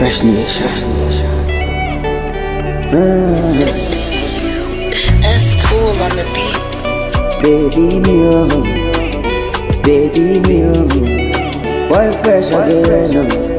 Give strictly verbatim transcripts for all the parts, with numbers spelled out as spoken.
Fresh Nation. Mm. That's cool on the beat. Baby me oh, baby me oh, boy fresh again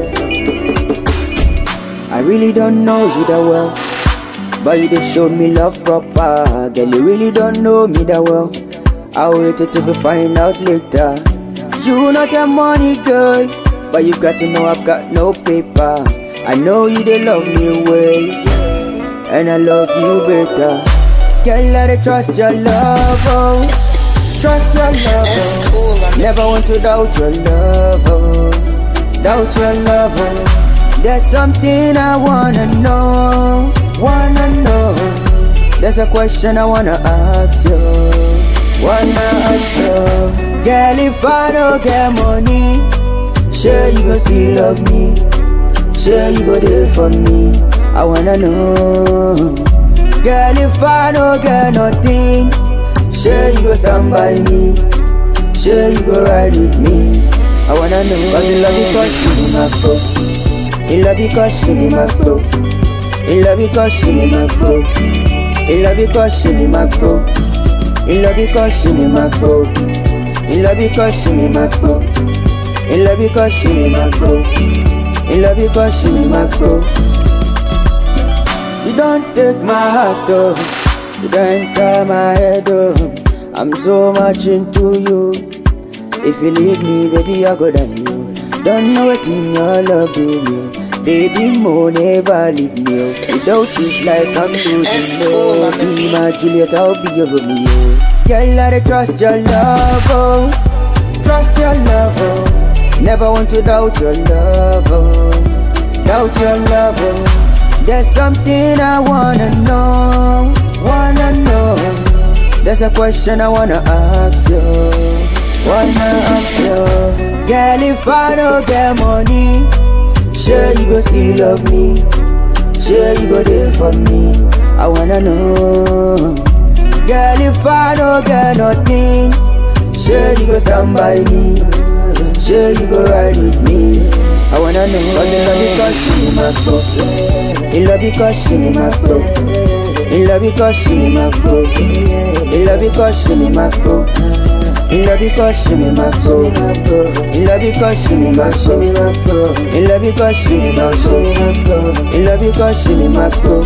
oh. I really don't know you that well, but you just showed me love proper. Girl, you really don't know me that well. I'll wait till we find out later. You not a money girl, but you got to know I've got no paper. I know you they love me well, and I love you better. Girl, I trust your love, oh. Trust your love, That's cool on the never want to doubt your love, oh. Doubt your love, oh. There's something I wanna know, wanna know. There's a question I wanna ask you, wanna ask you. Girl, if I don't get money, sure you gon' still love me, sure you go there for me, I wanna know. Girl, if I don't get nothing, sure you go stand by me, sure you go ride with me, I wanna know. Cause you love because she be my bro, you love because she be my bro, you love because she be my bro, you love because she be my bro, you love because she be my bro, you love because she be my bro, you love because she be my bro, you love because she be my bro. You don't take my heart though, you don't enter my head though. I'm so much into you. If you leave me, baby, I go down you. Don't know what in your love do me. Baby, mo never leave me. Without you, it's like I'm losing you. Be my Juliet, I'll be your Romeo. Girl, I trust your love, oh. Trust your love, oh. Never want to doubt your love, oh. Doubt your love, oh. There's something I wanna know, wanna know. There's a question I wanna ask you, wanna ask you. Girl, if I don't get money, sure you go still love me, sure you go there for me, I wanna know. Girl, if I don't get nothing, sure you go stand by me, sure you go ride with me, I wanna know. Cause you love because she be my bro, you love because she be my bro, you love because she be my bro, you love because she be my bro, you love because she be my bro, you love because she be my bro, you love because she be my bro, you love because she be my bro.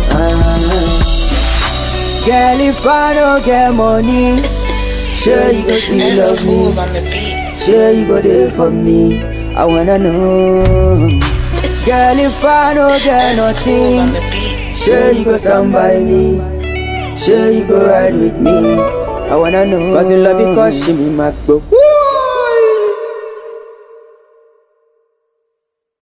Girl, if I don't get money, sure you go still That's love cool me, on the beat. sure you go there for me, I wanna know. Girl, if I don't get That's cool on the nothing, beat. sure you go stand by me, sure you go ride with me, I wanna know. Cause you love because she be my bro.